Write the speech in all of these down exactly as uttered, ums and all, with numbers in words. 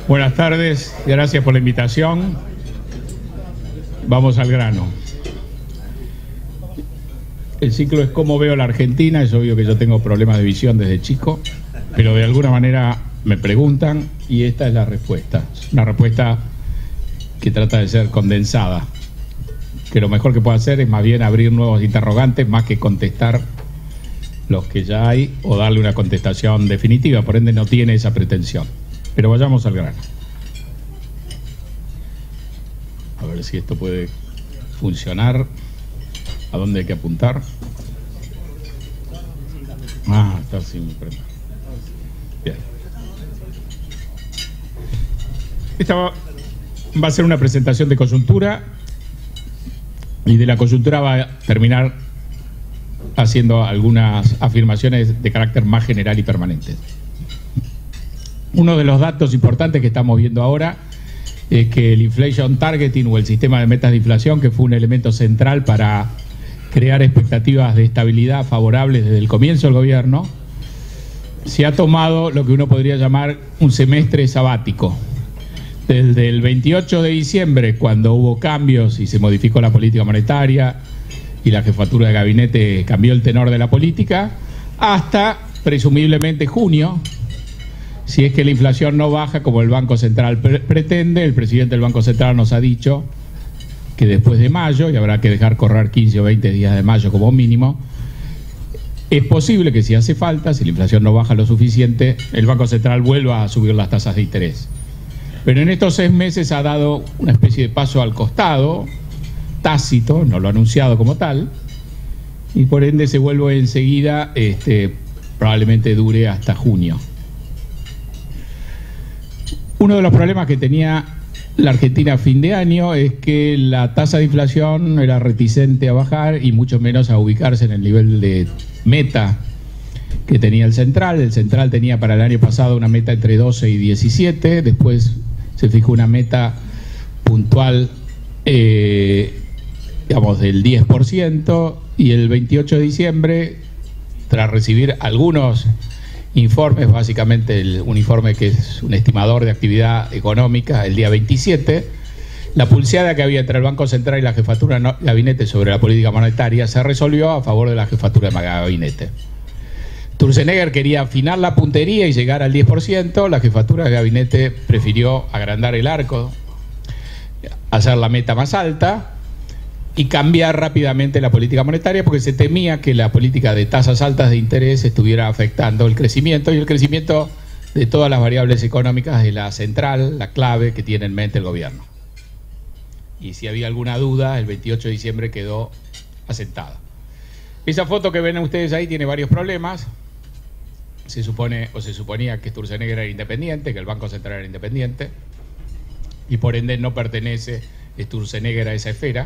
Buenas tardes, gracias por la invitación. Vamos al grano. El ciclo es cómo veo la Argentina. Es obvio que yo tengo problemas de visión desde chico, pero de alguna manera me preguntan y esta es la respuesta. Es una respuesta que trata de ser condensada, que lo mejor que puedo hacer es más bien abrir nuevos interrogantes más que contestar los que ya hay o darle una contestación definitiva. Por ende no tiene esa pretensión. Pero vayamos al grano. A ver si esto puede funcionar. ¿A dónde hay que apuntar? Ah, está sin prender. Bien. Esta va, va a ser una presentación de coyuntura, y de la coyuntura va a terminar haciendo algunas afirmaciones de carácter más general y permanente. Uno de los datos importantes que estamos viendo ahora es que el inflation targeting o el sistema de metas de inflación, que fue un elemento central para crear expectativas de estabilidad favorables desde el comienzo del gobierno, se ha tomado lo que uno podría llamar un semestre sabático. Desde el veintiocho de diciembre, cuando hubo cambios y se modificó la política monetaria y la jefatura de gabinete cambió el tenor de la política, hasta presumiblemente junio, si es que la inflación no baja como el Banco Central pre pretende. El presidente del Banco Central nos ha dicho que después de mayo, y habrá que dejar correr quince o veinte días de mayo como mínimo, es posible que si hace falta, si la inflación no baja lo suficiente, el Banco Central vuelva a subir las tasas de interés. Pero en estos seis meses ha dado una especie de paso al costado, tácito, no lo ha anunciado como tal, y por ende se vuelve enseguida, este, probablemente dure hasta junio. Uno de los problemas que tenía la Argentina a fin de año es que la tasa de inflación era reticente a bajar y mucho menos a ubicarse en el nivel de meta que tenía el Central. El Central tenía para el año pasado una meta entre doce y diecisiete, después se fijó una meta puntual, eh, digamos, del diez por ciento, y el veintiocho de diciembre, tras recibir algunos informes, básicamente el, un informe que es un estimador de actividad económica, el día veintisiete, la pulseada que había entre el Banco Central y la jefatura de gabinete sobre la política monetaria se resolvió a favor de la jefatura de gabinete. Sturzenegger quería afinar la puntería y llegar al diez por ciento, la jefatura de gabinete prefirió agrandar el arco, hacer la meta más alta y cambiar rápidamente la política monetaria, porque se temía que la política de tasas altas de interés estuviera afectando el crecimiento, y el crecimiento de todas las variables económicas es la central, la clave que tiene en mente el gobierno. Y si había alguna duda, el veintiocho de diciembre quedó asentada. Esa foto que ven ustedes ahí tiene varios problemas. Se supone, o se suponía, que Sturzenegger era independiente, que el Banco Central era independiente, y por ende no pertenece Sturzenegger a esa esfera.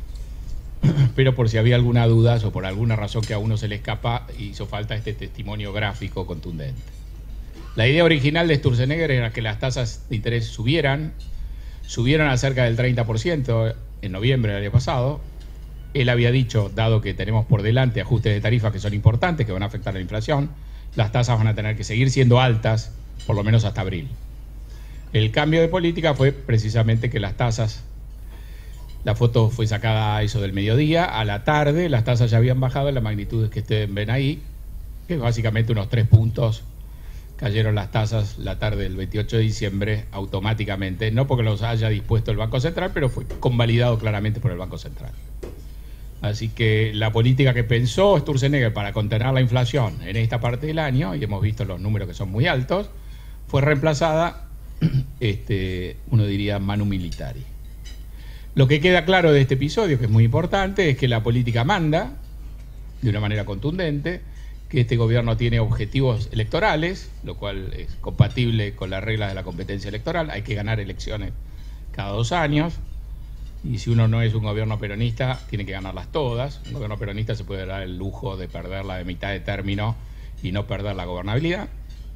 Pero por si había alguna duda o por alguna razón que a uno se le escapa, hizo falta este testimonio gráfico contundente. La idea original de Sturzenegger era que las tasas de interés subieran, subieron a cerca del treinta por ciento en noviembre del año pasado. Él había dicho, dado que tenemos por delante ajustes de tarifas que son importantes, que van a afectar a la inflación, las tasas van a tener que seguir siendo altas, por lo menos hasta abril. El cambio de política fue precisamente que las tasas, la foto fue sacada a eso del mediodía, a la tarde las tasas ya habían bajado en las magnitudes que ustedes ven ahí, que básicamente unos tres puntos cayeron las tasas la tarde del veintiocho de diciembre automáticamente, no porque los haya dispuesto el Banco Central, pero fue convalidado claramente por el Banco Central. Así que la política que pensó Sturzenegger para contener la inflación en esta parte del año, y hemos visto los números que son muy altos, fue reemplazada, este, uno diría, manu militari. Lo que queda claro de este episodio, que es muy importante, es que la política manda de una manera contundente, que este gobierno tiene objetivos electorales, lo cual es compatible con las reglas de la competencia electoral. Hay que ganar elecciones cada dos años, y si uno no es un gobierno peronista, tiene que ganarlas todas. Un gobierno peronista se puede dar el lujo de perderla de mitad de término y no perder la gobernabilidad.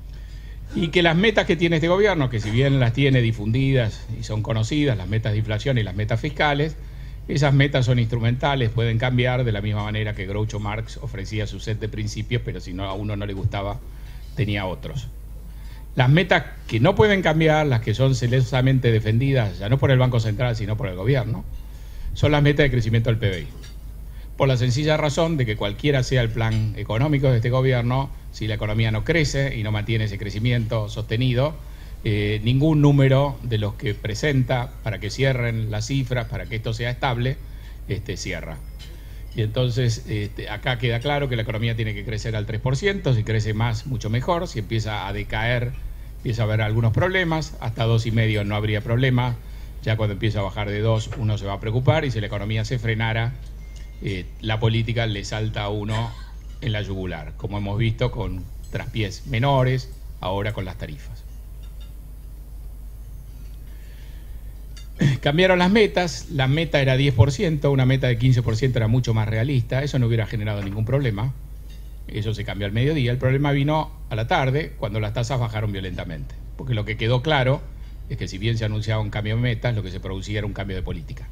Y que las metas que tiene este gobierno, que si bien las tiene difundidas y son conocidas, las metas de inflación y las metas fiscales, esas metas son instrumentales, pueden cambiar, de la misma manera que Groucho Marx ofrecía su set de principios, pero si no, a uno no le gustaba, tenía otros. Las metas que no pueden cambiar, las que son celosamente defendidas, ya no por el Banco Central, sino por el gobierno, son las metas de crecimiento del P B I. Por la sencilla razón de que cualquiera sea el plan económico de este gobierno, si la economía no crece y no mantiene ese crecimiento sostenido, eh, ningún número de los que presenta para que cierren las cifras, para que esto sea estable, este, cierra. Y entonces este, acá queda claro que la economía tiene que crecer al tres por ciento, si crece más, mucho mejor, si empieza a decaer, empieza a haber algunos problemas, hasta dos y medio no habría problema, ya cuando empieza a bajar de dos uno se va a preocupar, y si la economía se frenara, eh, la política le salta a uno en la yugular, como hemos visto con traspiés menores, ahora con las tarifas. Cambiaron las metas, la meta era diez por ciento, una meta de quince por ciento era mucho más realista, eso no hubiera generado ningún problema, eso se cambió al mediodía. El problema vino a la tarde, cuando las tasas bajaron violentamente, porque lo que quedó claro es que si bien se anunciaba un cambio de metas, lo que se producía era un cambio de política.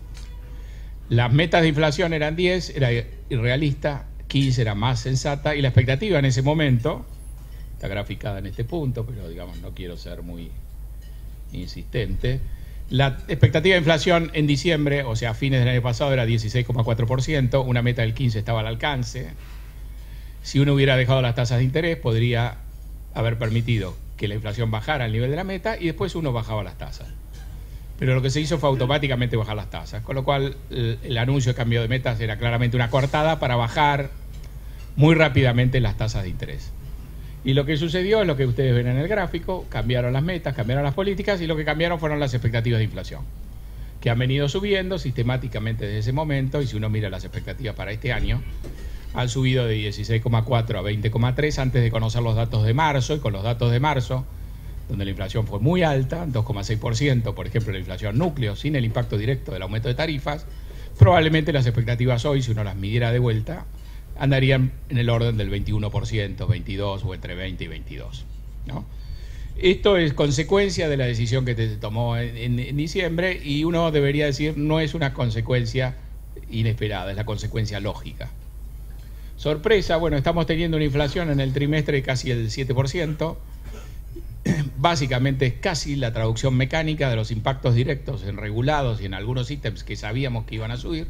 Las metas de inflación eran diez, era irrealista, quince era más sensata, y la expectativa en ese momento, está graficada en este punto, pero digamos no quiero ser muy insistente. La expectativa de inflación en diciembre, o sea, a fines del año pasado, era dieciséis coma cuatro por ciento, una meta del quince estaba al alcance. Si uno hubiera dejado las tasas de interés, podría haber permitido que la inflación bajara al nivel de la meta y después uno bajaba las tasas. Pero lo que se hizo fue automáticamente bajar las tasas, con lo cual el, el anuncio de cambio de metas era claramente una coartada para bajar muy rápidamente las tasas de interés. Y lo que sucedió es lo que ustedes ven en el gráfico, cambiaron las metas, cambiaron las políticas y lo que cambiaron fueron las expectativas de inflación, que han venido subiendo sistemáticamente desde ese momento, y si uno mira las expectativas para este año, han subido de dieciséis coma cuatro a veinte coma tres antes de conocer los datos de marzo, y con los datos de marzo, donde la inflación fue muy alta, dos coma seis por ciento, por ejemplo, la inflación núcleo, sin el impacto directo del aumento de tarifas, probablemente las expectativas hoy, si uno las midiera de vuelta, andarían en el orden del veintiuno por ciento, veintidós o entre veinte y veintidós, ¿no? Esto es consecuencia de la decisión que se tomó en, en, en diciembre, y uno debería decir no es una consecuencia inesperada, es la consecuencia lógica. Sorpresa, bueno, estamos teniendo una inflación en el trimestre de casi el siete por ciento, básicamente es casi la traducción mecánica de los impactos directos en regulados y en algunos ítems que sabíamos que iban a subir,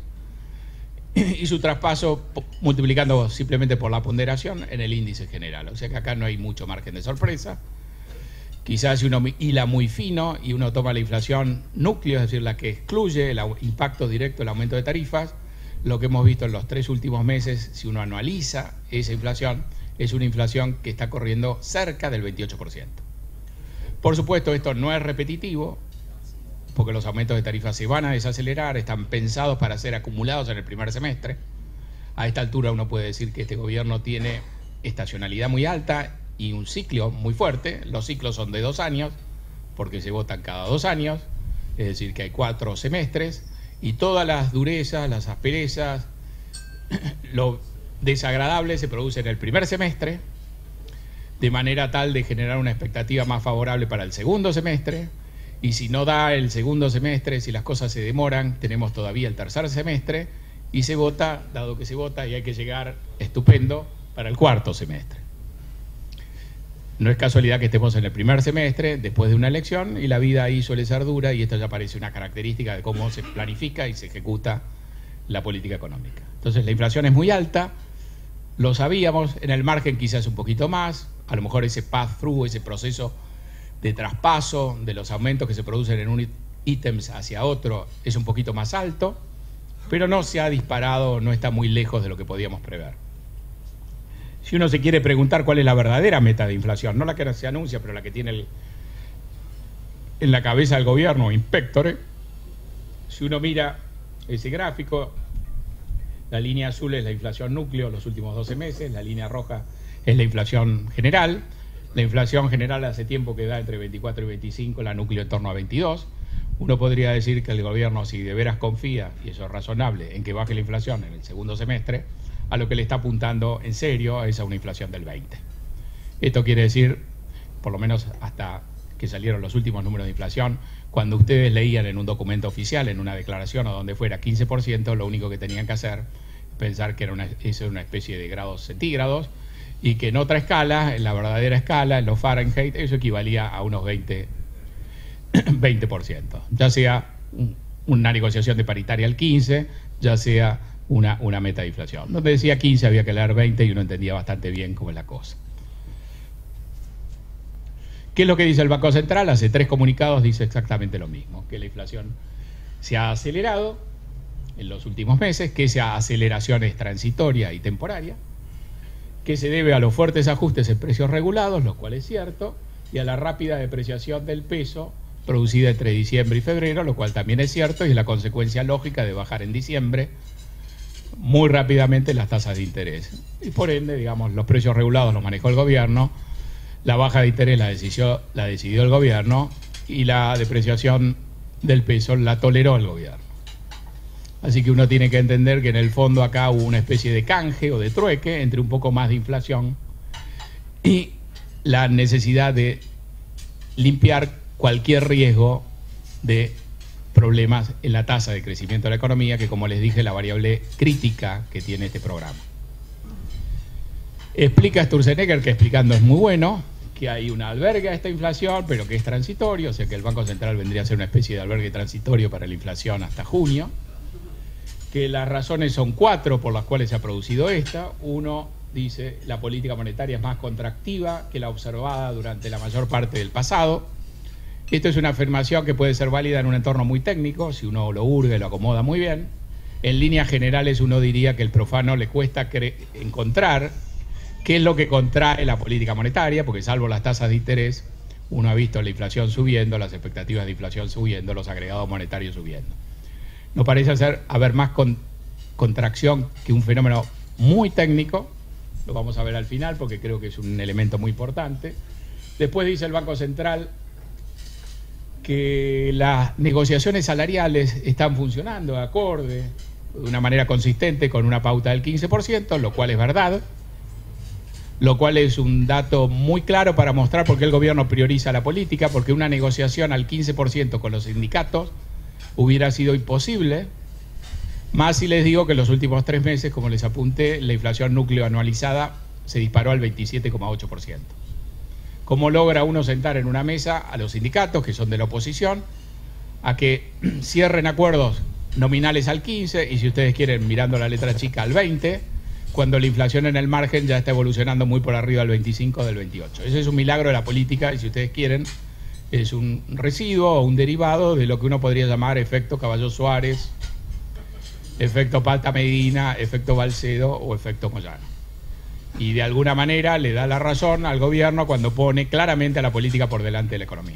y su traspaso multiplicando simplemente por la ponderación en el índice general. O sea que acá no hay mucho margen de sorpresa. Quizás si uno hila muy fino y uno toma la inflación núcleo, es decir, la que excluye el impacto directo del aumento de tarifas, lo que hemos visto en los tres últimos meses, si uno anualiza esa inflación, es una inflación que está corriendo cerca del veintiocho por ciento. Por supuesto, esto no es repetitivo, porque los aumentos de tarifas se van a desacelerar, están pensados para ser acumulados en el primer semestre. A esta altura uno puede decir que este gobierno tiene estacionalidad muy alta y un ciclo muy fuerte. Los ciclos son de dos años, porque se votan cada dos años, es decir, que hay cuatro semestres, y todas las durezas, las asperezas, lo desagradable se produce en el primer semestre, de manera tal de generar una expectativa más favorable para el segundo semestre. Y si no da el segundo semestre, si las cosas se demoran, tenemos todavía el tercer semestre y se vota, dado que se vota, y hay que llegar estupendo para el cuarto semestre. No es casualidad que estemos en el primer semestre, después de una elección, y la vida ahí suele ser dura, y esto ya parece una característica de cómo se planifica y se ejecuta la política económica. Entonces la inflación es muy alta, lo sabíamos, en el margen quizás un poquito más, a lo mejor ese pass-through, ese proceso de traspaso de los aumentos que se producen en un ítems hacia otro es un poquito más alto, pero no se ha disparado, no está muy lejos de lo que podíamos prever. Si uno se quiere preguntar cuál es la verdadera meta de inflación, no la que se anuncia, pero la que tiene el, en la cabeza del gobierno, Inspectore, si uno mira ese gráfico, la línea azul es la inflación núcleo los últimos doce meses, la línea roja es la inflación general. La inflación general hace tiempo que da entre veinticuatro y veinticinco, la núcleo en torno a veintidós. Uno podría decir que el gobierno, si de veras confía, y eso es razonable, en que baje la inflación en el segundo semestre, a lo que le está apuntando en serio es a una inflación del veinte. Esto quiere decir, por lo menos hasta que salieron los últimos números de inflación, cuando ustedes leían en un documento oficial, en una declaración o donde fuera quince por ciento, lo único que tenían que hacer es pensar que era una, eso era una especie de grados centígrados, y que en otra escala, en la verdadera escala, en los Fahrenheit, eso equivalía a unos veinte por ciento, ya sea un, una negociación de paritaria al quince, ya sea una, una meta de inflación. Donde decía quince había que leer veinte y uno entendía bastante bien cómo es la cosa. ¿Qué es lo que dice el Banco Central? Hace tres comunicados dice exactamente lo mismo, que la inflación se ha acelerado en los últimos meses, que esa aceleración es transitoria y temporaria, que se debe a los fuertes ajustes en precios regulados, lo cual es cierto, y a la rápida depreciación del peso producida entre diciembre y febrero, lo cual también es cierto, y es la consecuencia lógica de bajar en diciembre muy rápidamente las tasas de interés. Y por ende, digamos, los precios regulados los manejó el gobierno, la baja de interés la decidió, la decidió el gobierno y la depreciación del peso la toleró el gobierno. Así que uno tiene que entender que en el fondo acá hubo una especie de canje o de trueque entre un poco más de inflación y la necesidad de limpiar cualquier riesgo de problemas en la tasa de crecimiento de la economía, que como les dije, es la variable crítica que tiene este programa. Explica Sturzenegger, que explicando es muy bueno, que hay un albergue a esta inflación, pero que es transitorio, o sea que el Banco Central vendría a ser una especie de albergue transitorio para la inflación hasta junio, que las razones son cuatro por las cuales se ha producido esta. Uno, dice, la política monetaria es más contractiva que la observada durante la mayor parte del pasado. Esto es una afirmación que puede ser válida en un entorno muy técnico, si uno lo hurga y lo acomoda muy bien. En líneas generales uno diría que al profano le cuesta encontrar qué es lo que contrae la política monetaria, porque salvo las tasas de interés, uno ha visto la inflación subiendo, las expectativas de inflación subiendo, los agregados monetarios subiendo. No parece ser haber más con, contracción que un fenómeno muy técnico, lo vamos a ver al final porque creo que es un elemento muy importante. Después dice el Banco Central que las negociaciones salariales están funcionando de acorde, de una manera consistente con una pauta del quince por ciento, lo cual es verdad, lo cual es un dato muy claro para mostrar por qué el gobierno prioriza la política, porque una negociación al quince por ciento con los sindicatos hubiera sido imposible, más si les digo que en los últimos tres meses, como les apunté, la inflación núcleo anualizada se disparó al veintisiete coma ocho por ciento. ¿Cómo logra uno sentar en una mesa a los sindicatos, que son de la oposición, a que cierren acuerdos nominales al quince y, si ustedes quieren, mirando la letra chica, al veinte, cuando la inflación en el margen ya está evolucionando muy por arriba del veinticinco, del veintiocho? Ese es un milagro de la política y, si ustedes quieren, es un residuo o un derivado de lo que uno podría llamar efecto Caballo Suárez, efecto Palta Medina, efecto Balcedo o efecto Moyano. Y de alguna manera le da la razón al gobierno cuando pone claramente a la política por delante de la economía.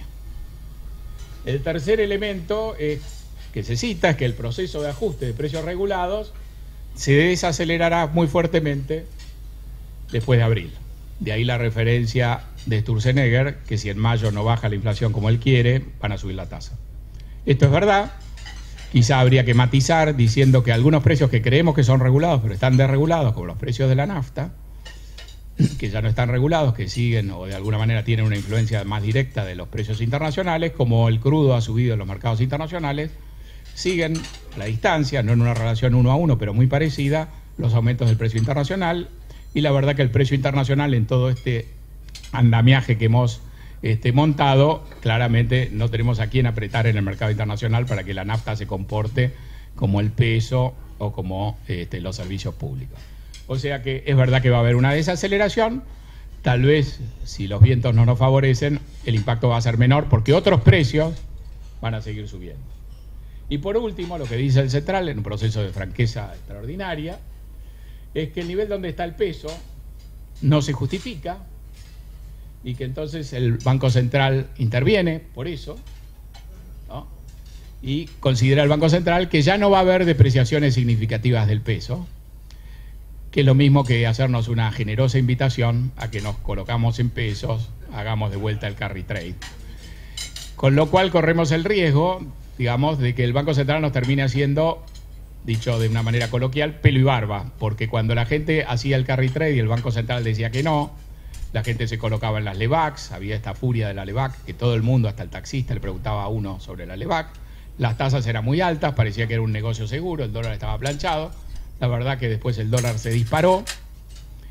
El tercer elemento es, que se cita, es que el proceso de ajuste de precios regulados se desacelerará muy fuertemente después de abril. De ahí la referencia de Sturzenegger, que si en mayo no baja la inflación como él quiere, van a subir la tasa. Esto es verdad. Quizá habría que matizar diciendo que algunos precios que creemos que son regulados, pero están desregulados, como los precios de la nafta, que ya no están regulados, que siguen o de alguna manera tienen una influencia más directa de los precios internacionales, como el crudo ha subido en los mercados internacionales, siguen a la distancia, no en una relación uno a uno, pero muy parecida, los aumentos del precio internacional. Y la verdad que el precio internacional en todo este andamiaje que hemos este, montado, claramente no tenemos a quién apretar en el mercado internacional para que la nafta se comporte como el peso o como este, los servicios públicos. O sea que es verdad que va a haber una desaceleración, tal vez si los vientos no nos favorecen, el impacto va a ser menor porque otros precios van a seguir subiendo. Y por último, lo que dice el Central, en un proceso de franqueza extraordinaria, es que el nivel donde está el peso no se justifica y que entonces el Banco Central interviene por eso, ¿no? Y considera el Banco Central que ya no va a haber depreciaciones significativas del peso, que es lo mismo que hacernos una generosa invitación a que nos colocamos en pesos, hagamos de vuelta el carry trade. Con lo cual corremos el riesgo, digamos, de que el Banco Central nos termine haciendo, dicho de una manera coloquial, pelo y barba, porque cuando la gente hacía el carry trade y el Banco Central decía que no, la gente se colocaba en las LEVACs, había esta furia de la LEVAC, que todo el mundo, hasta el taxista, le preguntaba a uno sobre la LEVAC, las tasas eran muy altas, parecía que era un negocio seguro, el dólar estaba planchado, la verdad que después el dólar se disparó,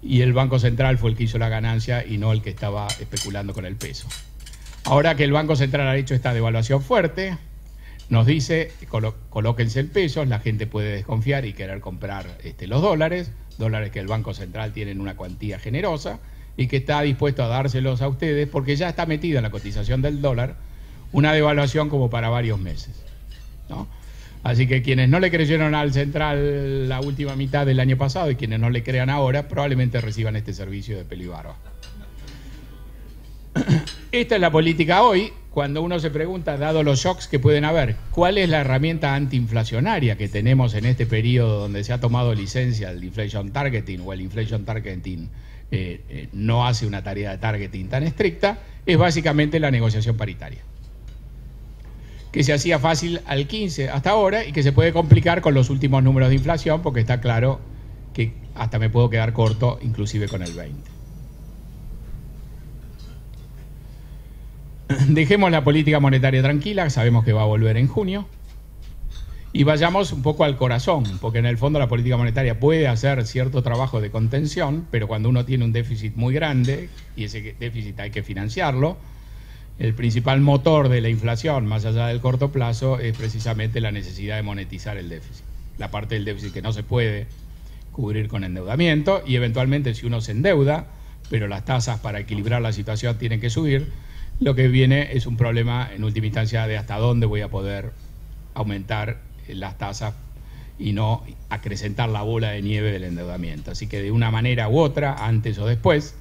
y el Banco Central fue el que hizo la ganancia y no el que estaba especulando con el peso. Ahora que el Banco Central ha hecho esta devaluación fuerte, nos dice, colo colóquense el peso, la gente puede desconfiar y querer comprar este, los dólares, dólares que el Banco Central tiene en una cuantía generosa y que está dispuesto a dárselos a ustedes porque ya está metida en la cotización del dólar una devaluación como para varios meses, ¿no? Así que quienes no le creyeron al Central la última mitad del año pasado y quienes no le crean ahora, probablemente reciban este servicio de pelo y barba. Esta es la política hoy, cuando uno se pregunta, dado los shocks que pueden haber, ¿cuál es la herramienta antiinflacionaria que tenemos en este periodo donde se ha tomado licencia el inflation targeting o el inflation targeting eh, eh, no hace una tarea de targeting tan estricta? Es básicamente la negociación paritaria, que se hacía fácil al quince hasta ahora y que se puede complicar con los últimos números de inflación porque está claro que hasta me puedo quedar corto inclusive con el veinte. Dejemos la política monetaria tranquila, sabemos que va a volver en junio, y vayamos un poco al corazón, porque en el fondo la política monetaria puede hacer cierto trabajo de contención, pero cuando uno tiene un déficit muy grande y ese déficit hay que financiarlo, el principal motor de la inflación, más allá del corto plazo, es precisamente la necesidad de monetizar el déficit. La parte del déficit que no se puede cubrir con endeudamiento y eventualmente si uno se endeuda, pero las tasas para equilibrar la situación tienen que subir, lo que viene es un problema en última instancia de hasta dónde voy a poder aumentar las tasas y no acrecentar la bola de nieve del endeudamiento. Así que de una manera u otra, antes o después,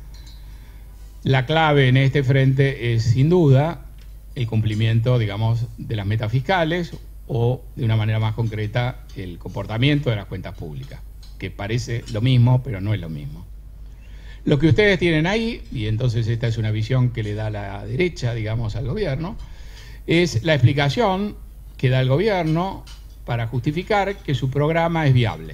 la clave en este frente es, sin duda, el cumplimiento, digamos, de las metas fiscales o, de una manera más concreta, el comportamiento de las cuentas públicas, que parece lo mismo, pero no es lo mismo. Lo que ustedes tienen ahí, y entonces esta es una visión que le da la derecha, digamos, al gobierno, es la explicación que da el gobierno para justificar que su programa es viable.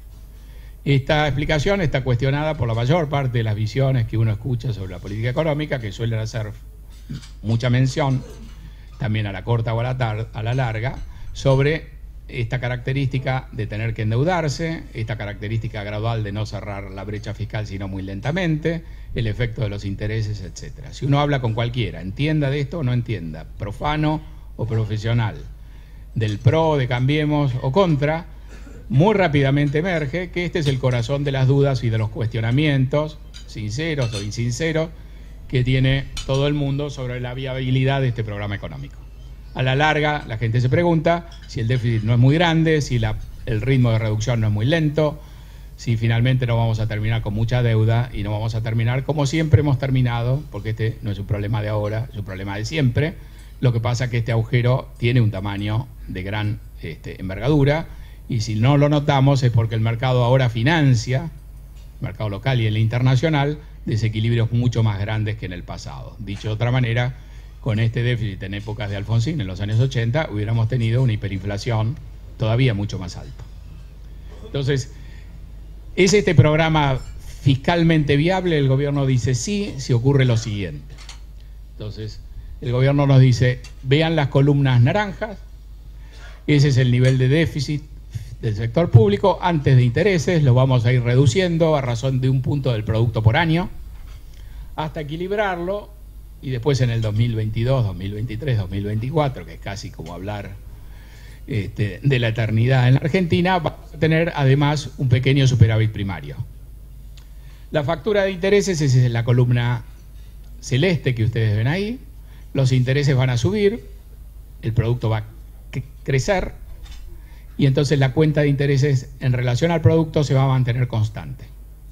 Esta explicación está cuestionada por la mayor parte de las visiones que uno escucha sobre la política económica, que suelen hacer mucha mención, también a la corta o a la, tar a la larga, sobre esta característica de tener que endeudarse, esta característica gradual de no cerrar la brecha fiscal sino muy lentamente, el efecto de los intereses, etcétera. Si uno habla con cualquiera, entienda de esto o no entienda, profano o profesional, del pro, de Cambiemos o contra, muy rápidamente emerge que este es el corazón de las dudas y de los cuestionamientos, sinceros o insinceros, que tiene todo el mundo sobre la viabilidad de este programa económico. A la larga, la gente se pregunta si el déficit no es muy grande, si la, el ritmo de reducción no es muy lento, si finalmente no vamos a terminar con mucha deuda y no vamos a terminar como siempre hemos terminado, porque este no es un problema de ahora, es un problema de siempre. Lo que pasa es que este agujero tiene un tamaño de gran este, envergadura y si no lo notamos es porque el mercado ahora financia, el mercado local y el internacional, desequilibrios mucho más grandes que en el pasado. Dicho de otra manera, con este déficit en épocas de Alfonsín, en los años ochenta, hubiéramos tenido una hiperinflación todavía mucho más alta. Entonces, ¿es este programa fiscalmente viable? El gobierno dice sí, si ocurre lo siguiente. Entonces, el gobierno nos dice, vean las columnas naranjas, ese es el nivel de déficit del sector público, antes de intereses, lo vamos a ir reduciendo a razón de un punto del producto por año, hasta equilibrarlo, y después en el dos mil veintidós, dos mil veintitrés, dos mil veinticuatro, que es casi como hablar este, de la eternidad en la Argentina, va a tener además un pequeño superávit primario. La factura de intereses es la columna celeste que ustedes ven ahí, los intereses van a subir, el producto va a crecer, y entonces la cuenta de intereses en relación al producto se va a mantener constante.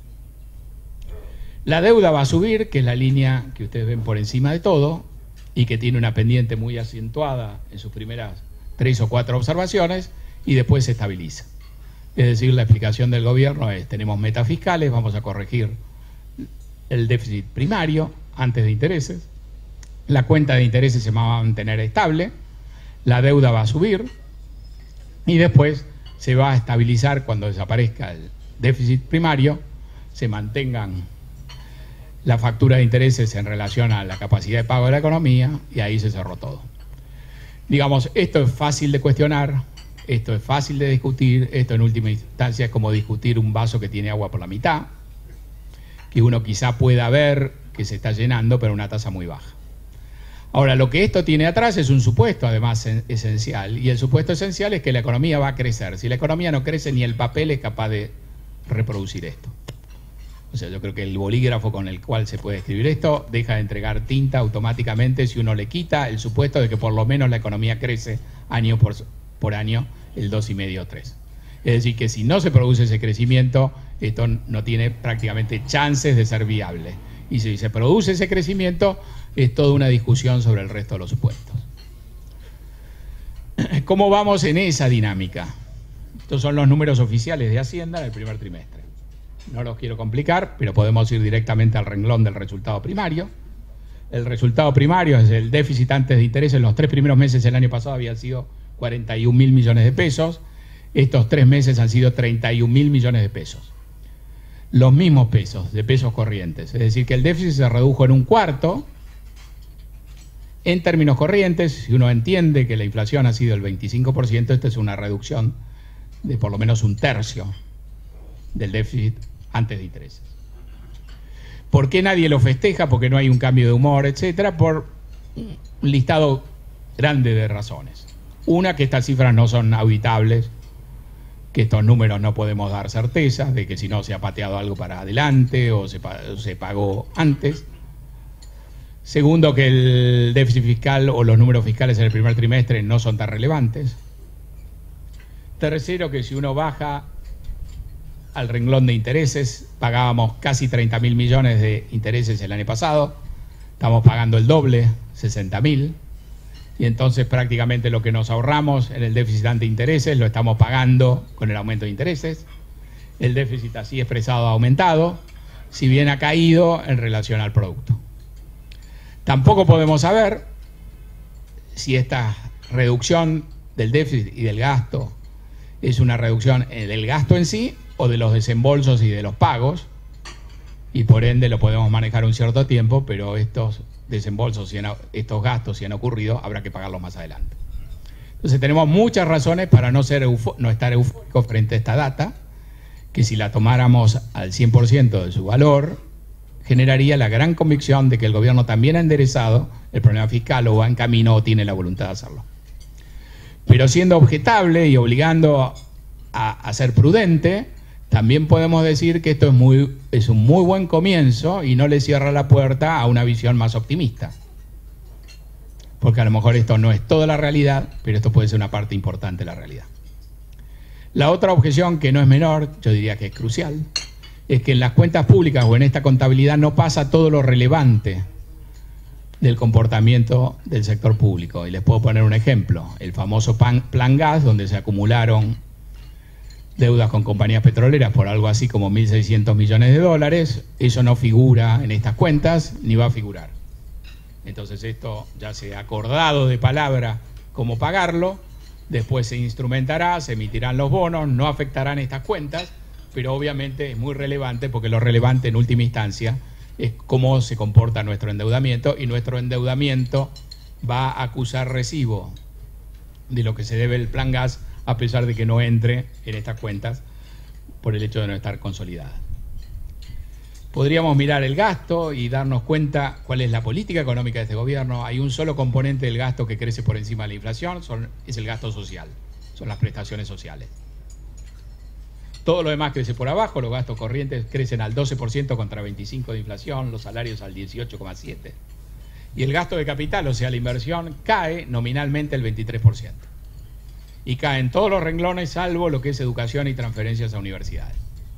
La deuda va a subir, que es la línea que ustedes ven por encima de todo y que tiene una pendiente muy acentuada en sus primeras tres o cuatro observaciones y después se estabiliza. Es decir, la explicación del gobierno es, tenemos metas fiscales, vamos a corregir el déficit primario antes de intereses, la cuenta de intereses se va a mantener estable, la deuda va a subir y después se va a estabilizar cuando desaparezca el déficit primario, se mantengan la factura de intereses en relación a la capacidad de pago de la economía y ahí se cerró todo. Digamos, esto es fácil de cuestionar, esto es fácil de discutir, esto en última instancia es como discutir un vaso que tiene agua por la mitad. que uno quizá pueda ver que se está llenando, pero una tasa muy baja. Ahora, lo que esto tiene atrás es un supuesto, además, esencial, y el supuesto esencial es que la economía va a crecer. Si la economía no crece, ni el papel es capaz de reproducir esto. O sea, yo creo que el bolígrafo con el cual se puede escribir esto deja de entregar tinta automáticamente si uno le quita el supuesto de que por lo menos la economía crece año por, por año el dos coma cinco o tres. Es decir, que si no se produce ese crecimiento, esto no tiene prácticamente chances de ser viable. Y si se produce ese crecimiento, es toda una discusión sobre el resto de los supuestos. ¿Cómo vamos en esa dinámica? Estos son los números oficiales de Hacienda en el primer trimestre. No los quiero complicar, pero podemos ir directamente al renglón del resultado primario. El resultado primario es el déficit antes de intereses. En los tres primeros meses del año pasado había sido cuarenta y un mil millones de pesos. Estos tres meses han sido treinta y un mil millones de pesos. Los mismos pesos, de pesos corrientes. Es decir, que el déficit se redujo en un cuarto. En términos corrientes, si uno entiende que la inflación ha sido el veinticinco por ciento, esta es una reducción de por lo menos un tercio del déficit antes de intereses. ¿Por qué nadie lo festeja? Porque no hay un cambio de humor, etcétera, por un listado grande de razones. Una, que estas cifras no son auditables, que estos números no podemos dar certeza de que si no se ha pateado algo para adelante o se, o se pagó antes. Segundo, que el déficit fiscal o los números fiscales en el primer trimestre no son tan relevantes. Tercero, que si uno baja al renglón de intereses, pagábamos casi treinta mil millones de intereses el año pasado, estamos pagando el doble, sesenta mil, y entonces prácticamente lo que nos ahorramos en el déficit ante intereses lo estamos pagando con el aumento de intereses. El déficit así expresado ha aumentado, si bien ha caído en relación al producto. Tampoco podemos saber si esta reducción del déficit y del gasto es una reducción del gasto en sí o de los desembolsos y de los pagos, y por ende lo podemos manejar un cierto tiempo, pero estos desembolsos, si han, estos gastos, si han ocurrido, habrá que pagarlos más adelante. Entonces tenemos muchas razones para no, ser eufo, no estar eufóricos frente a esta data, que si la tomáramos al cien por ciento de su valor, generaría la gran convicción de que el gobierno también ha enderezado el problema fiscal o va en camino o tiene la voluntad de hacerlo. Pero siendo objetable y obligando a, a ser prudente, también podemos decir que esto es, muy, es un muy buen comienzo y no le cierra la puerta a una visión más optimista. Porque a lo mejor esto no es toda la realidad, pero esto puede ser una parte importante de la realidad. La otra objeción, que no es menor, yo diría que es crucial, es que en las cuentas públicas o en esta contabilidad no pasa todo lo relevante del comportamiento del sector público. Y les puedo poner un ejemplo, el famoso plan, plan gas, donde se acumularon deudas con compañías petroleras por algo así como mil seiscientos millones de dólares, eso no figura en estas cuentas ni va a figurar. Entonces esto ya se ha acordado de palabra cómo pagarlo, después se instrumentará, se emitirán los bonos, no afectarán estas cuentas, pero obviamente es muy relevante porque lo relevante en última instancia es cómo se comporta nuestro endeudamiento, y nuestro endeudamiento va a acusar recibo de lo que se debe el plan gas, a pesar de que no entre en estas cuentas por el hecho de no estar consolidada. Podríamos mirar el gasto y darnos cuenta cuál es la política económica de este gobierno. Hay un solo componente del gasto que crece por encima de la inflación, son, es el gasto social, son las prestaciones sociales. Todo lo demás crece por abajo, los gastos corrientes crecen al doce por ciento contra veinticinco por ciento de inflación, los salarios al dieciocho coma siete por ciento. Y el gasto de capital, o sea, la inversión, cae nominalmente el veintitrés por ciento. Y cae en todos los renglones, salvo lo que es educación y transferencias a universidades.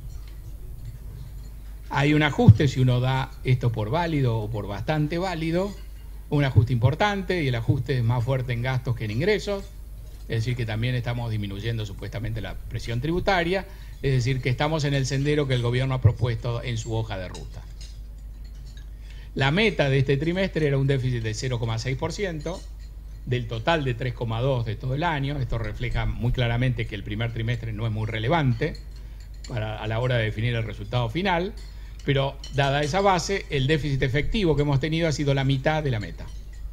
Hay un ajuste, si uno da esto por válido o por bastante válido, un ajuste importante, y el ajuste es más fuerte en gastos que en ingresos, es decir, que también estamos disminuyendo supuestamente la presión tributaria, es decir, que estamos en el sendero que el gobierno ha propuesto en su hoja de ruta. La meta de este trimestre era un déficit de cero coma seis por ciento, del total de tres coma dos por ciento de todo el año. Esto refleja muy claramente que el primer trimestre no es muy relevante para, a la hora de definir el resultado final, pero dada esa base, el déficit efectivo que hemos tenido ha sido la mitad de la meta.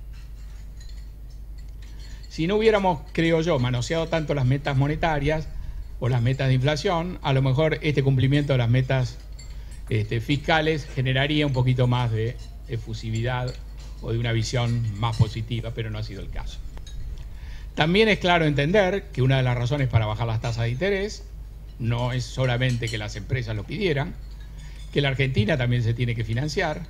Si no hubiéramos, creo yo, manoseado tanto las metas monetarias o las metas de inflación, a lo mejor este cumplimiento de las metas este, fiscales generaría un poquito más de efusividad o de una visión más positiva, pero no ha sido el caso. También es claro entender que una de las razones para bajar las tasas de interés no es solamente que las empresas lo pidieran, que la Argentina también se tiene que financiar,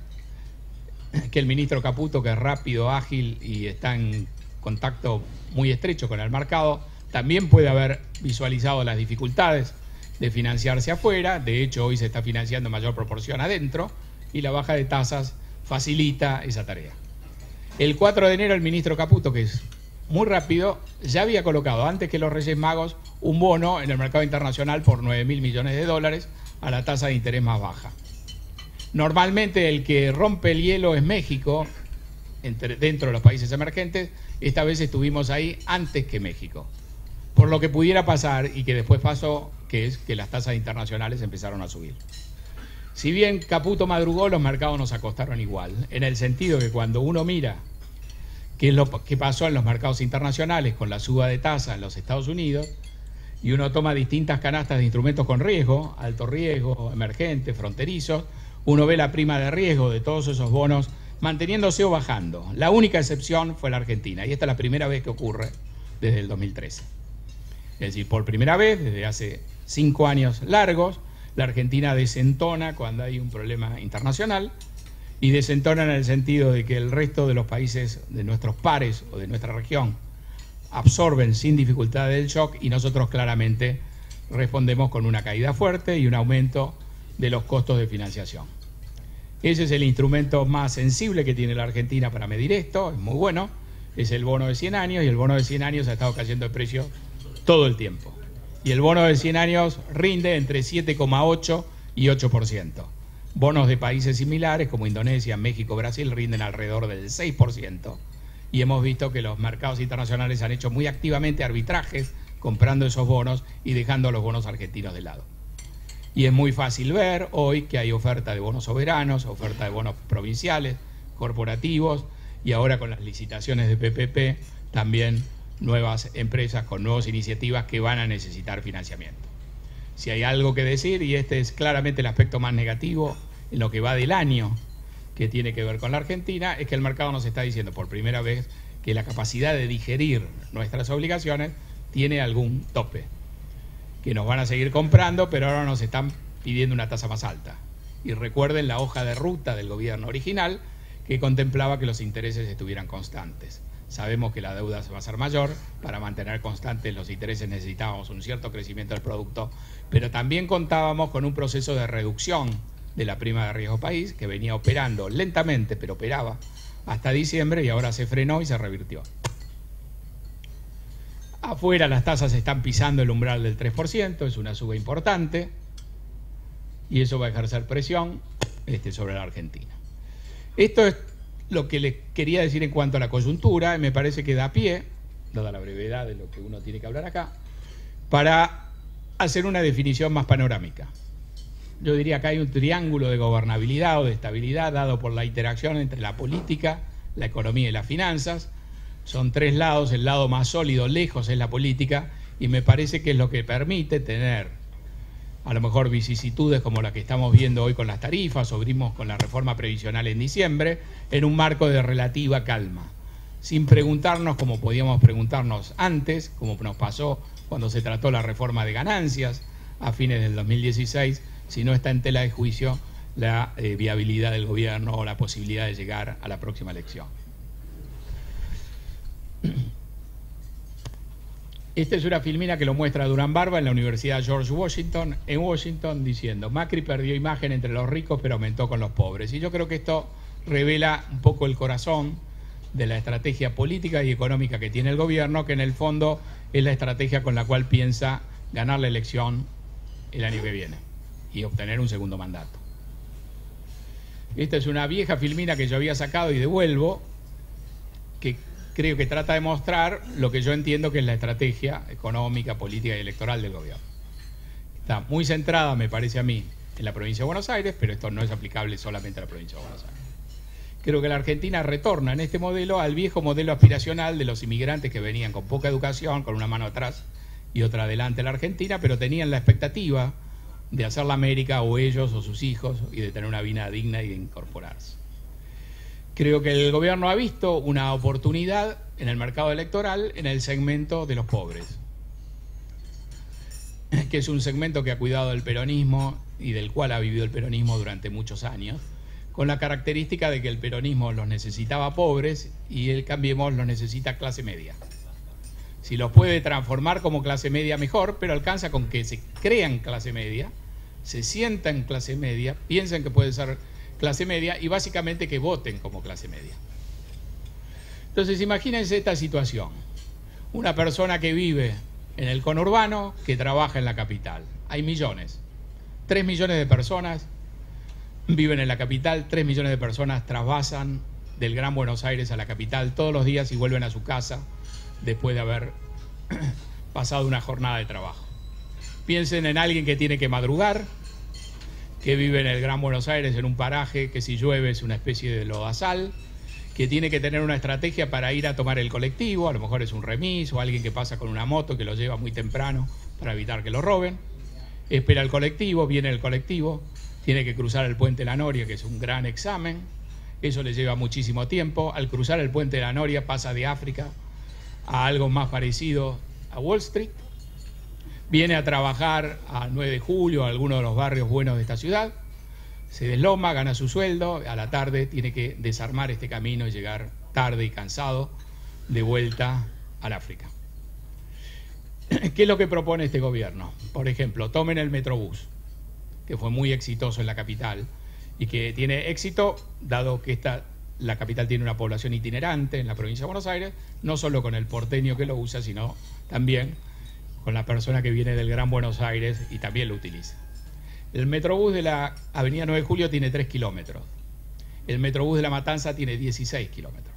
que el ministro Caputo, que es rápido, ágil y está en contacto muy estrecho con el mercado, también puede haber visualizado las dificultades de financiarse afuera. De hecho, hoy se está financiando en mayor proporción adentro y la baja de tasas facilita esa tarea. El cuatro de enero el ministro Caputo, que es muy rápido, ya había colocado antes que los Reyes Magos un bono en el mercado internacional por nueve mil millones de dólares a la tasa de interés más baja. Normalmente el que rompe el hielo es México, entre, dentro de los países emergentes. Esta vez estuvimos ahí antes que México, por lo que pudiera pasar y que después pasó, que es que las tasas internacionales empezaron a subir. Si bien Caputo madrugó, los mercados nos acostaron igual, en el sentido que cuando uno mira qué es lo que pasó en los mercados internacionales con la suba de tasa en los Estados Unidos, y uno toma distintas canastas de instrumentos con riesgo, alto riesgo, emergentes, fronterizos, uno ve la prima de riesgo de todos esos bonos manteniéndose o bajando. La única excepción fue la Argentina, y esta es la primera vez que ocurre desde el dos mil trece. Es decir, por primera vez, desde hace cinco años largos, la Argentina desentona cuando hay un problema internacional, y desentona en el sentido de que el resto de los países de nuestros pares o de nuestra región absorben sin dificultad el shock, y nosotros claramente respondemos con una caída fuerte y un aumento de los costos de financiación. Ese es el instrumento más sensible que tiene la Argentina para medir esto, es muy bueno, es el bono de cien años, y el bono de cien años ha estado cayendo de precio todo el tiempo. Y el bono de cien años rinde entre siete coma ocho y ocho por ciento. Bonos de países similares como Indonesia, México, Brasil rinden alrededor del seis por ciento. Y hemos visto que los mercados internacionales han hecho muy activamente arbitrajes comprando esos bonos y dejando los bonos argentinos de lado. Y es muy fácil ver hoy que hay oferta de bonos soberanos, oferta de bonos provinciales, corporativos, y ahora con las licitaciones de P P P también nuevas empresas con nuevas iniciativas que van a necesitar financiamiento. Si hay algo que decir, y este es claramente el aspecto más negativo en lo que va del año que tiene que ver con la Argentina, es que el mercado nos está diciendo por primera vez que la capacidad de digerir nuestras obligaciones tiene algún tope, que nos van a seguir comprando, pero ahora nos están pidiendo una tasa más alta. Y recuerden la hoja de ruta del gobierno original, que contemplaba que los intereses estuvieran constantes. Sabemos que la deuda va a ser mayor, para mantener constantes los intereses necesitábamos un cierto crecimiento del producto, pero también contábamos con un proceso de reducción de la prima de riesgo país, que venía operando lentamente, pero operaba hasta diciembre, y ahora se frenó y se revirtió. Afuera las tasas están pisando el umbral del tres por ciento, es una suba importante, y eso va a ejercer presión este, sobre la Argentina. Esto es lo que les quería decir en cuanto a la coyuntura, y me parece que da pie, dada la brevedad de lo que uno tiene que hablar acá, para hacer una definición más panorámica. Yo diría que hay un triángulo de gobernabilidad o de estabilidad dado por la interacción entre la política, la economía y las finanzas. Son tres lados, el lado más sólido lejos es la política, y me parece que es lo que permite tener a lo mejor vicisitudes como la que estamos viendo hoy con las tarifas, o vimos con la reforma previsional en diciembre, en un marco de relativa calma, sin preguntarnos como podíamos preguntarnos antes, como nos pasó cuando se trató la reforma de ganancias a fines del dos mil dieciséis, si no está en tela de juicio la eh, viabilidad del gobierno o la posibilidad de llegar a la próxima elección. Esta es una filmina que lo muestra Durán Barba en la Universidad George Washington, en Washington, diciendo: Macri perdió imagen entre los ricos pero aumentó con los pobres. Y yo creo que esto revela un poco el corazón de la estrategia política y económica que tiene el gobierno, que en el fondo es la estrategia con la cual piensa ganar la elección el año que viene y obtener un segundo mandato. Esta es una vieja filmina que yo había sacado y devuelvo, que creo que trata de mostrar lo que yo entiendo que es la estrategia económica, política y electoral del gobierno. Está muy centrada, me parece a mí, en la provincia de Buenos Aires, pero esto no es aplicable solamente a la provincia de Buenos Aires. Creo que la Argentina retorna en este modelo al viejo modelo aspiracional de los inmigrantes que venían con poca educación, con una mano atrás y otra adelante en la Argentina, pero tenían la expectativa de hacer la América, o ellos o sus hijos, y de tener una vida digna y de incorporarse. Creo que el gobierno ha visto una oportunidad en el mercado electoral en el segmento de los pobres, que es un segmento que ha cuidado el peronismo y del cual ha vivido el peronismo durante muchos años, con la característica de que el peronismo los necesitaba pobres y el Cambiemos los necesita clase media. Si los puede transformar como clase media, mejor, pero alcanza con que se crean clase media, se sientan clase media, piensen que puede ser clase media y básicamente que voten como clase media. Entonces imagínense esta situación: una persona que vive en el conurbano, que trabaja en la capital. Hay millones, tres millones de personas viven en la capital, tres millones de personas trasvasan del Gran Buenos Aires a la capital todos los días y vuelven a su casa después de haber pasado una jornada de trabajo. Piensen en alguien que tiene que madrugar, que vive en el Gran Buenos Aires, en un paraje que si llueve es una especie de lodazal, que tiene que tener una estrategia para ir a tomar el colectivo, a lo mejor es un remis o alguien que pasa con una moto que lo lleva muy temprano para evitar que lo roben. Espera el colectivo, viene el colectivo, tiene que cruzar el puente La Noria, que es un gran examen, eso le lleva muchísimo tiempo. Al cruzar el puente La Noria pasa de África a algo más parecido a Wall Street, viene a trabajar a nueve de julio, a alguno de los barrios buenos de esta ciudad, se desloma, gana su sueldo, a la tarde tiene que desarmar este camino y llegar tarde y cansado de vuelta al África. ¿Qué es lo que propone este gobierno? Por ejemplo, tomen el Metrobús, que fue muy exitoso en la capital y que tiene éxito dado que esta, la capital tiene una población itinerante en la provincia de Buenos Aires, no solo con el porteño que lo usa, sino también con la persona que viene del Gran Buenos Aires y también lo utiliza. El Metrobús de la avenida nueve de julio tiene tres kilómetros. El Metrobús de La Matanza tiene dieciséis kilómetros.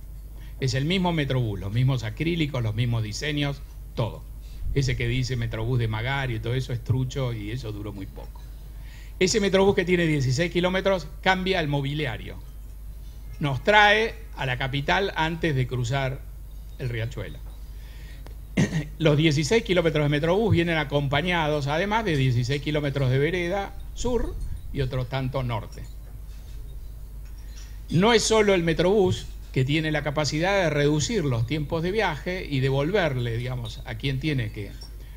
Es el mismo Metrobús, los mismos acrílicos, los mismos diseños, todo. Ese que dice Metrobús de Magari y todo eso es trucho y eso duró muy poco. Ese Metrobús que tiene dieciséis kilómetros cambia el mobiliario. Nos trae a la capital antes de cruzar el Riachuelo. Los dieciséis kilómetros de Metrobús vienen acompañados además de dieciséis kilómetros de vereda sur y otros tanto norte. No es solo el Metrobús que tiene la capacidad de reducir los tiempos de viaje y devolverle, digamos, a quien tiene que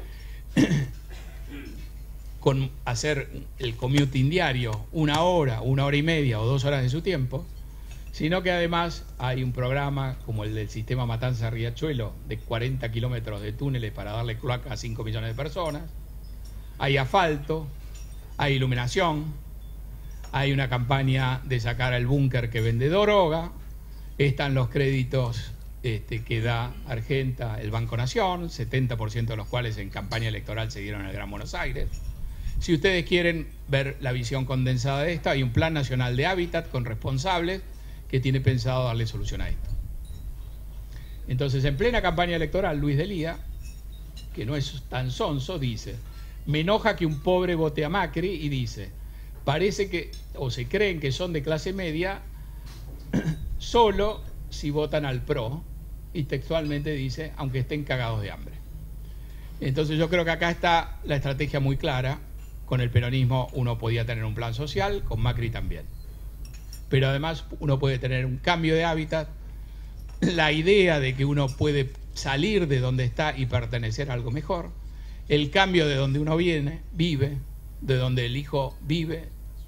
con hacer el commuting diario una hora, una hora y media o dos horas de su tiempo, sino que además hay un programa como el del sistema Matanza-Riachuelo de cuarenta kilómetros de túneles para darle cloaca a cinco millones de personas, hay asfalto, hay iluminación, hay una campaña de sacar al búnker que vende droga, están los créditos este, que da Argenta, el Banco Nación, setenta por ciento de los cuales en campaña electoral se dieron en el Gran Buenos Aires. Si ustedes quieren ver la visión condensada de esto, hay un Plan Nacional de Hábitat con responsables que tiene pensado darle solución a esto. Entonces, en plena campaña electoral, Luis Delía, que no es tan sonso, dice: me enoja que un pobre vote a Macri, y dice, parece que, o se creen que son de clase media solo si votan al PRO, y textualmente dice, aunque estén cagados de hambre. Entonces yo creo que acá está la estrategia muy clara. Con el peronismo uno podía tener un plan social, con Macri también. Pero además uno puede tener un cambio de hábitat, la idea de que uno puede salir de donde está y pertenecer a algo mejor, el cambio de donde uno viene, vive, de donde el hijo vive,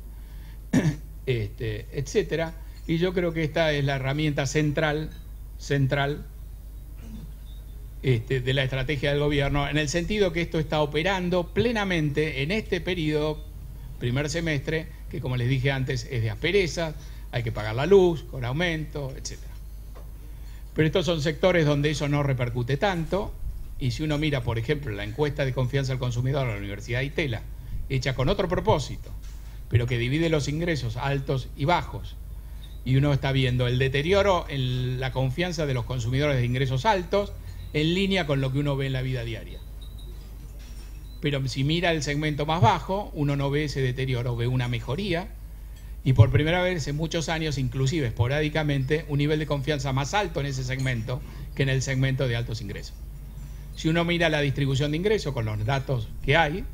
este, etcétera. Y yo creo que esta es la herramienta central, central este, de la estrategia del gobierno, en el sentido que esto está operando plenamente en este periodo, primer semestre, que como les dije antes es de aspereza, hay que pagar la luz con aumento, etcétera. Pero estos son sectores donde eso no repercute tanto, y si uno mira, por ejemplo, la encuesta de confianza del consumidor de la Universidad de Itela, hecha con otro propósito, pero que divide los ingresos altos y bajos, y uno está viendo el deterioro en la confianza de los consumidores de ingresos altos en línea con lo que uno ve en la vida diaria. Pero si mira el segmento más bajo, uno no ve ese deterioro, ve una mejoría, y por primera vez en muchos años, inclusive esporádicamente, un nivel de confianza más alto en ese segmento que en el segmento de altos ingresos. Si uno mira la distribución de ingresos con los datos que hay,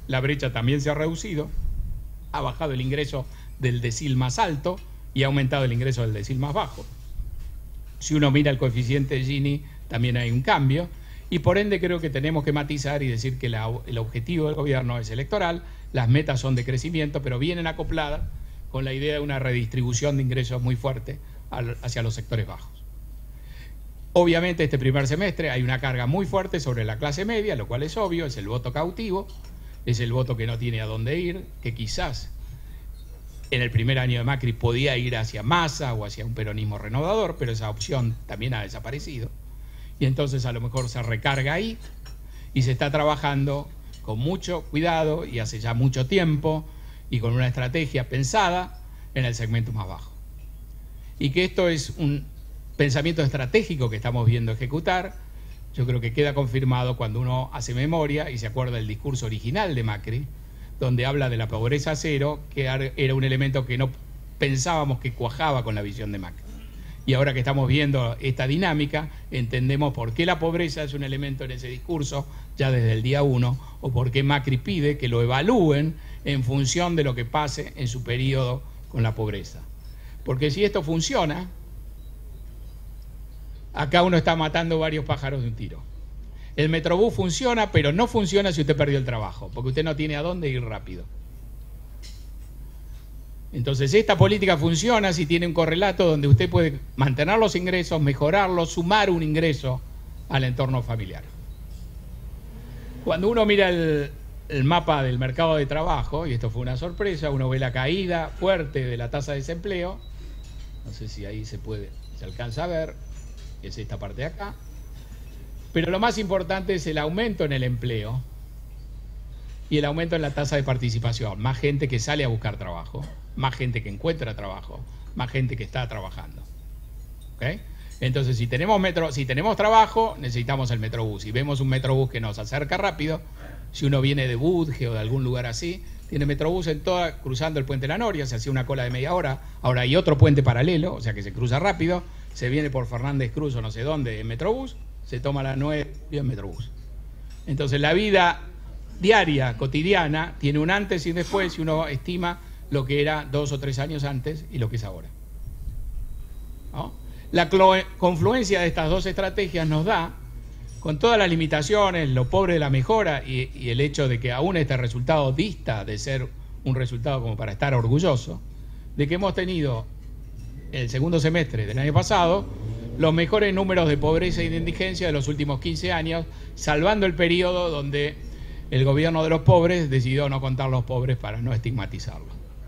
la brecha también se ha reducido, ha bajado el ingreso del decil más alto y ha aumentado el ingreso del decil más bajo. Si uno mira el coeficiente de Gini, también hay un cambio, y por ende creo que tenemos que matizar y decir que la, el objetivo del gobierno es electoral, las metas son de crecimiento, pero vienen acopladas con la idea de una redistribución de ingresos muy fuerte al, hacia los sectores bajos. Obviamente este primer semestre hay una carga muy fuerte sobre la clase media, lo cual es obvio, es el voto cautivo, es el voto que no tiene a dónde ir, que quizás en el primer año de Macri podía ir hacia Massa o hacia un peronismo renovador, pero esa opción también ha desaparecido. Y entonces a lo mejor se recarga ahí y se está trabajando con mucho cuidado y hace ya mucho tiempo y con una estrategia pensada en el segmento más bajo. Y que esto es un pensamiento estratégico que estamos viendo ejecutar, yo creo que queda confirmado cuando uno hace memoria y se acuerda del discurso original de Macri, donde habla de la pobreza cero, que era un elemento que no pensábamos que cuajaba con la visión de Macri. Y ahora que estamos viendo esta dinámica, entendemos por qué la pobreza es un elemento en ese discurso ya desde el día uno, o por qué Macri pide que lo evalúen en función de lo que pase en su periodo con la pobreza. Porque si esto funciona, acá uno está matando varios pájaros de un tiro. El Metrobús funciona, pero no funciona si usted perdió el trabajo, porque usted no tiene a dónde ir rápido. Entonces esta política funciona si tiene un correlato donde usted puede mantener los ingresos, mejorarlos, sumar un ingreso al entorno familiar. Cuando uno mira el, el mapa del mercado de trabajo, y esto fue una sorpresa, uno ve la caída fuerte de la tasa de desempleo, no sé si ahí se puede, se alcanza a ver, es esta parte de acá. Pero lo más importante es el aumento en el empleo y el aumento en la tasa de participación. Más gente que sale a buscar trabajo, más gente que encuentra trabajo, más gente que está trabajando. ¿Okay? Entonces, si tenemos, metro, si tenemos trabajo, necesitamos el Metrobús. Si vemos un Metrobús que nos acerca rápido, si uno viene de Budge o de algún lugar así, tiene Metrobús en toda, cruzando el puente de la Noria, se hacía una cola de media hora. Ahora hay otro puente paralelo, o sea que se cruza rápido, se viene por Fernández Cruz o no sé dónde en Metrobús, se toma la nueve en Metrobús. Entonces la vida diaria, cotidiana, tiene un antes y un después y uno estima lo que era dos o tres años antes y lo que es ahora. ¿No? La confluencia de estas dos estrategias nos da, con todas las limitaciones, lo pobre de la mejora y, y el hecho de que aún este resultado dista de ser un resultado como para estar orgulloso, de que hemos tenido el segundo semestre del año pasado los mejores números de pobreza y de indigencia de los últimos quince años, salvando el periodo donde el gobierno de los pobres decidió no contar los pobres para no estigmatizarlos.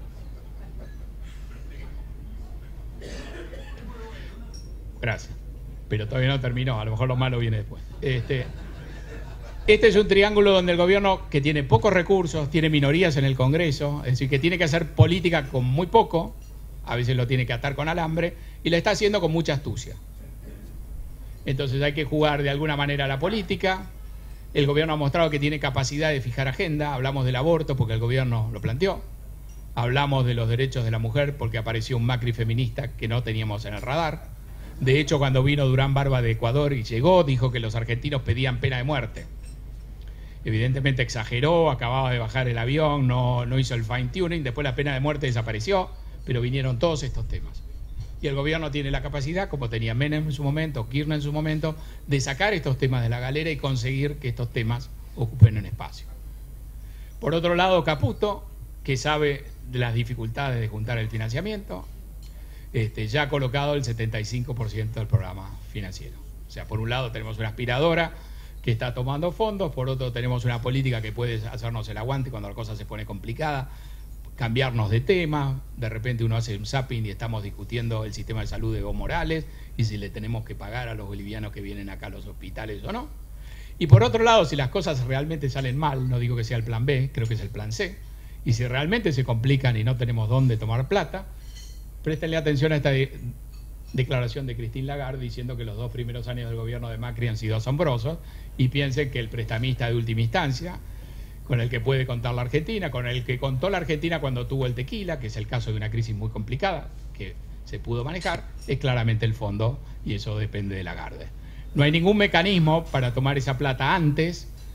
Gracias. Pero todavía no terminó, a lo mejor lo malo viene después. Este, este es un triángulo donde el gobierno, que tiene pocos recursos, tiene minorías en el Congreso, es decir, que tiene que hacer política con muy poco, a veces lo tiene que atar con alambre, y la está haciendo con mucha astucia. Entonces hay que jugar de alguna manera a la política. El gobierno ha mostrado que tiene capacidad de fijar agenda. Hablamos del aborto porque el gobierno lo planteó. Hablamos de los derechos de la mujer porque apareció un Macri feminista que no teníamos en el radar. De hecho, cuando vino Durán Barba de Ecuador y llegó, dijo que los argentinos pedían pena de muerte. Evidentemente exageró, acababa de bajar el avión, no, no hizo el fine tuning, después la pena de muerte desapareció, pero vinieron todos estos temas. Y el gobierno tiene la capacidad, como tenía Menem en su momento, Kirchner en su momento, de sacar estos temas de la galera y conseguir que estos temas ocupen un espacio. Por otro lado, Caputo, que sabe de las dificultades de juntar el financiamiento, este, ya ha colocado el setenta y cinco por ciento del programa financiero. O sea, por un lado tenemos una aspiradora que está tomando fondos, por otro tenemos una política que puede hacernos el aguante cuando la cosa se pone complicada, cambiarnos de tema, de repente uno hace un zapping y estamos discutiendo el sistema de salud de Evo Morales y si le tenemos que pagar a los bolivianos que vienen acá a los hospitales o no. Y por otro lado, si las cosas realmente salen mal, no digo que sea el plan B, creo que es el plan C, y si realmente se complican y no tenemos dónde tomar plata, préstenle atención a esta de declaración de Christine Lagarde diciendo que los dos primeros años del gobierno de Macri han sido asombrosos y piensen que el prestamista de última instancia, con el que puede contar la Argentina, con el que contó la Argentina cuando tuvo el tequila, que es el caso de una crisis muy complicada que se pudo manejar, es claramente el fondo y eso depende de Lagarde. No hay ningún mecanismo para tomar esa plata antes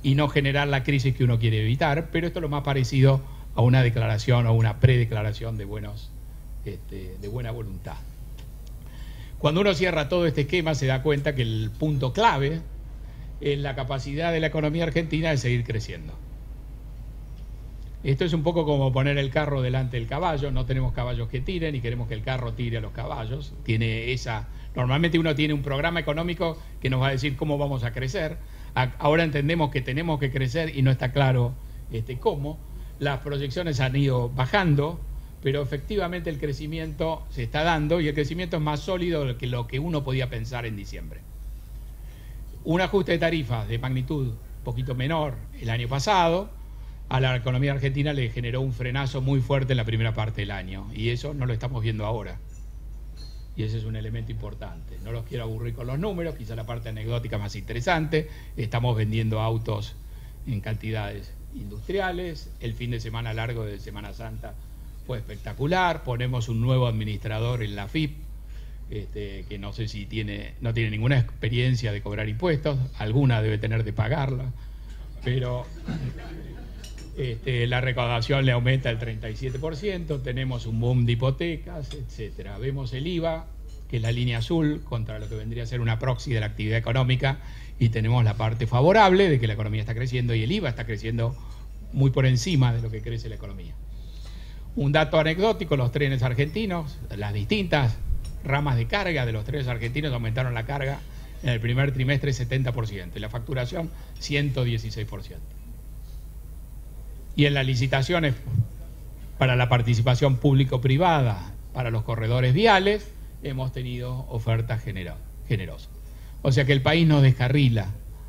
y no generar la crisis que uno quiere evitar, pero esto es lo más parecido a una declaración o una predeclaración de, buenos, este, de buena voluntad. Cuando uno cierra todo este esquema se da cuenta que el punto clave es la capacidad de la economía argentina de seguir creciendo. Esto es un poco como poner el carro delante del caballo. No tenemos caballos que tiren y queremos que el carro tire a los caballos. Tiene esa, normalmente uno tiene un programa económico que nos va a decir cómo vamos a crecer. Ahora entendemos que tenemos que crecer y no está claro este, cómo. Las proyecciones han ido bajando, pero efectivamente el crecimiento se está dando y el crecimiento es más sólido que lo que uno podía pensar en diciembre. Un ajuste de tarifas de magnitud un poquito menor el año pasado a la economía argentina le generó un frenazo muy fuerte en la primera parte del año y eso no lo estamos viendo ahora. Y ese es un elemento importante. No los quiero aburrir con los números, quizá la parte anecdótica más interesante. Estamos vendiendo autos en cantidades industriales. El fin de semana largo de Semana Santa fue espectacular. Ponemos un nuevo administrador en la F I P, este, que no sé si tiene, no tiene ninguna experiencia de cobrar impuestos. Alguna debe tener de pagarla, pero este, la recaudación le aumenta el treinta y siete por ciento. Tenemos un boom de hipotecas, etcétera. Vemos el I V A, que es la línea azul, contra lo que vendría a ser una proxy de la actividad económica, y tenemos la parte favorable de que la economía está creciendo y el I V A está creciendo muy por encima de lo que crece la economía. Un dato anecdótico, los trenes argentinos, las distintas ramas de carga de los trenes argentinos aumentaron la carga en el primer trimestre setenta por ciento y la facturación ciento dieciséis por ciento. Y en las licitaciones para la participación público-privada para los corredores viales hemos tenido ofertas generosas. O sea que el país no descarrila.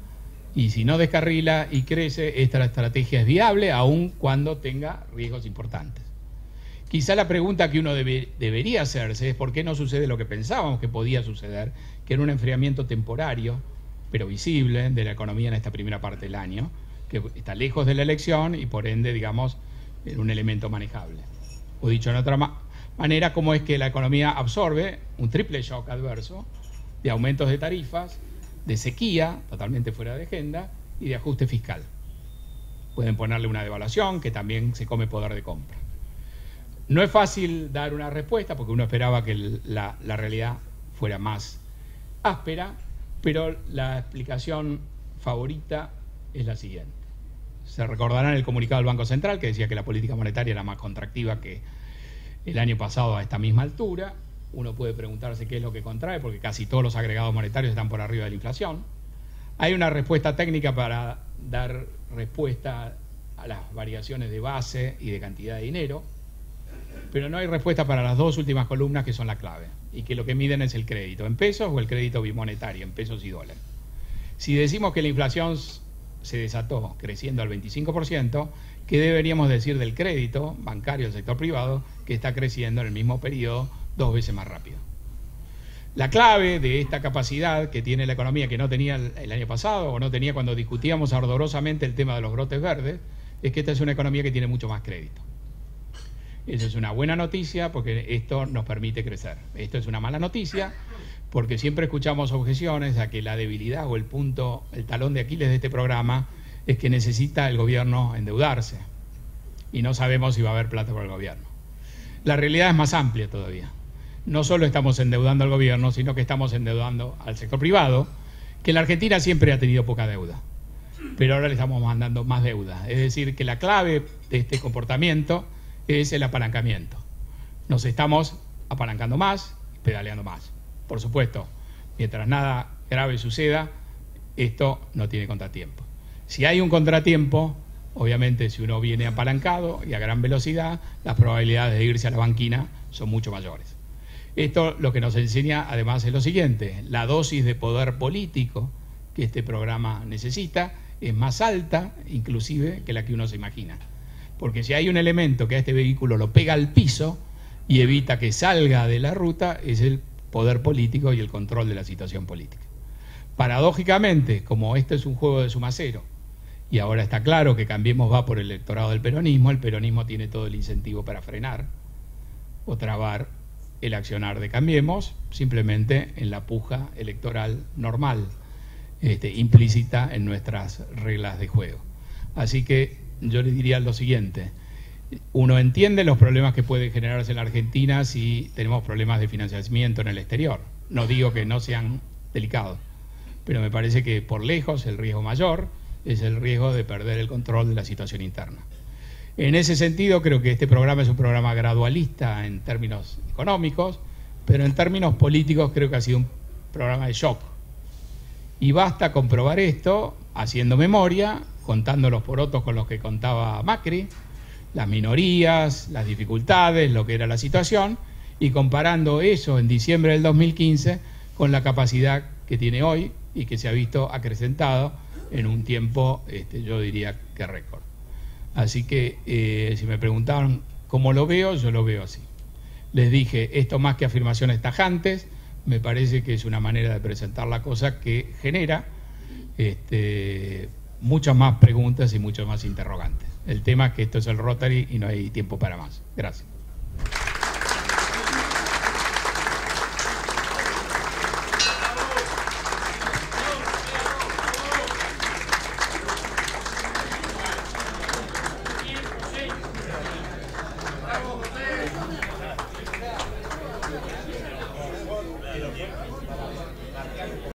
Y si no descarrila y crece, esta estrategia es viable aun cuando tenga riesgos importantes. Quizá la pregunta que uno debe, debería hacerse es por qué no sucede lo que pensábamos que podía suceder, que era un enfriamiento temporario, pero visible, de la economía en esta primera parte del año, que está lejos de la elección y por ende, digamos, es un elemento manejable. O dicho en otra ma manera, cómo es que la economía absorbe un triple shock adverso de aumentos de tarifas, de sequía, totalmente fuera de agenda, y de ajuste fiscal. Pueden ponerle una devaluación que también se come poder de compra. No es fácil dar una respuesta porque uno esperaba que la, la realidad fuera más áspera, pero la explicación favorita es la siguiente. Se recordarán el comunicado del Banco Central que decía que la política monetaria era más contractiva que el año pasado a esta misma altura. Uno puede preguntarse qué es lo que contrae, porque casi todos los agregados monetarios están por arriba de la inflación. Hay una respuesta técnica para dar respuesta a las variaciones de base y de cantidad de dinero, pero no hay respuesta para las dos últimas columnas que son la clave, y que lo que miden es el crédito, en pesos o el crédito bimonetario, en pesos y dólares. Si decimos que la inflación se desató creciendo al veinticinco por ciento, ¿qué deberíamos decir del crédito bancario del sector privado que está creciendo en el mismo periodo dos veces más rápido? La clave de esta capacidad que tiene la economía que no tenía el año pasado o no tenía cuando discutíamos ardorosamente el tema de los brotes verdes es que esta es una economía que tiene mucho más crédito. Eso es una buena noticia porque esto nos permite crecer. Esto es una mala noticia porque siempre escuchamos objeciones a que la debilidad o el punto, el talón de Aquiles de este programa es que necesita el gobierno endeudarse y no sabemos si va a haber plata para el gobierno. La realidad es más amplia todavía. No solo estamos endeudando al gobierno, sino que estamos endeudando al sector privado, que en la Argentina siempre ha tenido poca deuda, pero ahora le estamos mandando más deuda. Es decir, que la clave de este comportamiento es el apalancamiento. Nos estamos apalancando más, pedaleando más. Por supuesto, mientras nada grave suceda, esto no tiene contratiempo. Si hay un contratiempo, obviamente si uno viene apalancado y a gran velocidad, las probabilidades de irse a la banquina son mucho mayores. Esto lo que nos enseña además es lo siguiente: la dosis de poder político que este programa necesita es más alta inclusive que la que uno se imagina. Porque si hay un elemento que a este vehículo lo pega al piso y evita que salga de la ruta, es el poder político y el control de la situación política. Paradójicamente, como este es un juego de suma cero, y ahora está claro que Cambiemos va por el electorado del peronismo, el peronismo tiene todo el incentivo para frenar o trabar el accionar de Cambiemos, simplemente en la puja electoral normal. este, implícita en nuestras reglas de juego. Así que yo le diría lo siguiente: uno entiende los problemas que puede generarse en la Argentina si tenemos problemas de financiamiento en el exterior. No digo que no sean delicados, pero me parece que por lejos el riesgo mayor es el riesgo de perder el control de la situación interna. En ese sentido, creo que este programa es un programa gradualista en términos económicos, pero en términos políticos creo que ha sido un programa de shock. Y basta comprobar esto haciendo memoria, contando los porotos con los que contaba Macri, las minorías, las dificultades, lo que era la situación, y comparando eso en diciembre del dos mil quince con la capacidad que tiene hoy y que se ha visto acrecentado en un tiempo, este, yo diría que récord. Así que eh, si me preguntaban cómo lo veo, yo lo veo así. Les dije, esto más que afirmaciones tajantes, me parece que es una manera de presentar la cosa que genera este, muchas más preguntas y muchas más interrogantes. El tema es que esto es el Rotary y no hay tiempo para más. Gracias. Bien.